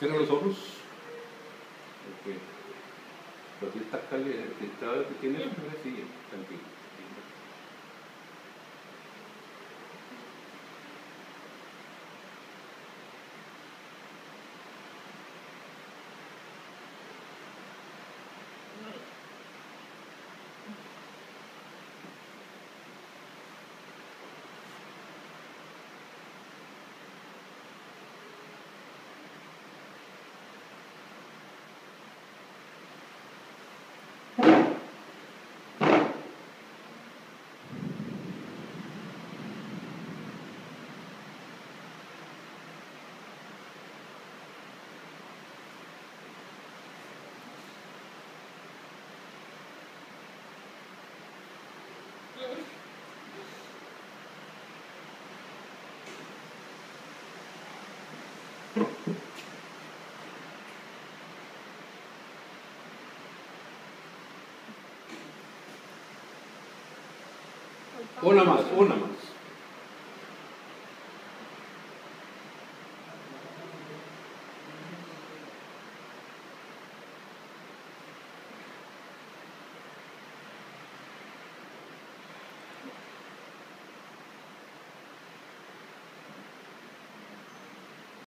Cierra los ojos. Ok. Pero si está caliente, si tiene fiebre, sí, tranquilo. Una más, una más.